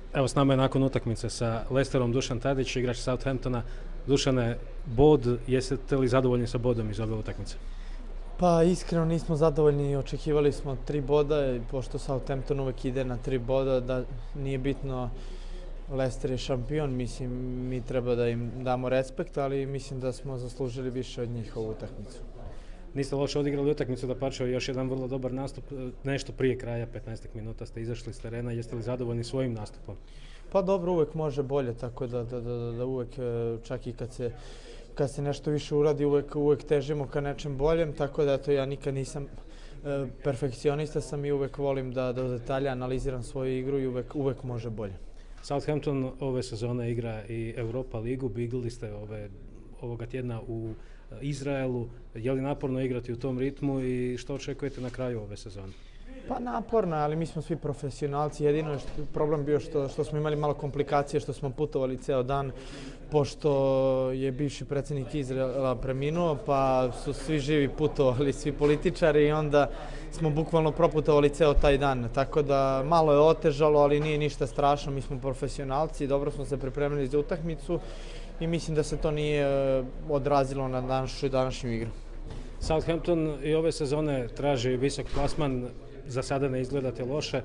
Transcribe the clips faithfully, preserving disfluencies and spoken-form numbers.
Evo, s nama je nakon utakmice sa Leicesterom Dušan Tadić, igrač Southamptona. Dušane, bod, jeste li zadovoljni sa bodom iz ove utakmice? Pa iskreno nismo zadovoljni, očekivali smo tri boda, pošto Southampton uvek ide na tri boda, da nije bitno, Leicester je šampion, mislim mi treba da im damo respekt, ali mislim da smo zaslužili više od njih ovu utakmicu. Niste loše odigrali utakmicu, dapače još jedan vrlo dobar nastup, nešto prije kraja, petnaest minuta ste izašli s terena, jeste li zadovoljni svojim nastupom? Pa dobro, uvek može bolje, tako da, da, da, da uvek, čak i kad se, kad se nešto više uradi, uvek, uvek težimo ka nečem boljem, tako da eto, ja nikad nisam e, perfekcionista sam i uvek volim da do detalja analiziram svoju igru i uvek, uvek može bolje. Southampton ove sezone igra i Europa ligu, bigli ste ove, ovoga tjedna u Izraelu. Je li naporno igrati u tom ritmu i što očekujete na kraju ove sezone? Pa naporno, ali mi smo svi profesionalci. Jedino je što, problem bio što, što smo imali malo komplikacije, što smo putovali ceo dan, pošto je bivši predsjednik Izraela preminuo, pa su svi živi putovali, svi političari i onda smo bukvalno proputovali ceo taj dan. Tako da malo je otežalo, ali nije ništa strašno. Mi smo profesionalci, dobro smo se pripremili za utakmicu i mislim da se to nije odrazilo na današnju, današnju igru. Southampton i ove sezone traži visok plasman, za sada ne izgledate loše.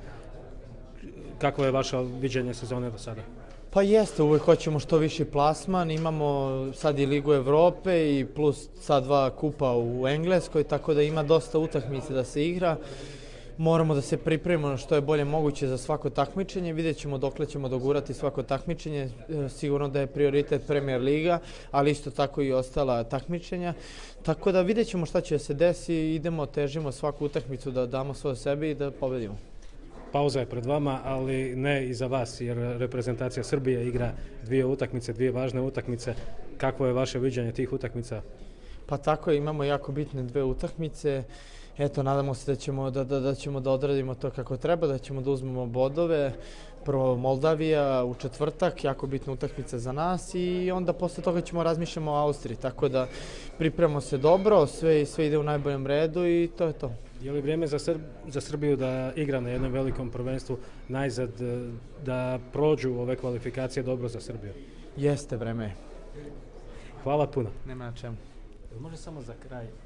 Kako je vaše viđenje sezone do sada? Pa jeste, uvek hoćemo što viši plasman, imamo sad i Ligu Evrope i plus sad dva kupa u Engleskoj, tako da ima dosta utakmice da se igra. Moramo da se pripremimo na što je bolje moguće za svako takmičenje, vidjet ćemo dokle ćemo dogurati svako takmičenje, sigurno da je prioritet Premier Liga, ali isto tako i ostala takmičenja. Tako da vidjet ćemo šta će se desi, idemo, težimo svaku utakmicu da damo svoje sebi i da pobedimo. Pauza je pred vama, ali ne i za vas, jer reprezentacija Srbije igra dvije utakmice, dvije važne utakmice. Kakvo je vaše viđenje tih utakmica? Pa tako je, imamo jako bitne dve utakmice. Eto, nadamo se da ćemo da, da, da ćemo da odradimo to kako treba, da ćemo da uzmemo bodove. Prvo Moldavija u četvrtak, jako bitna utakmica za nas i onda posle toga ćemo razmišljamo o Austriji. Tako da pripremamo se dobro, sve, sve ide u najboljem redu i to je to. Je li vrijeme za, Srb, za Srbiju da igra na jednom velikom prvenstvu najzad, da prođu ove kvalifikacije dobro za Srbiju? Jeste, vreme je. Hvala puno. Nema na čemu. Može samo za kraj